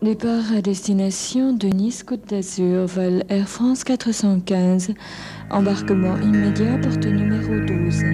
Départ à destination de Nice-Côte d'Azur, vol Air France 415. Embarquement immédiat, porte numéro 12.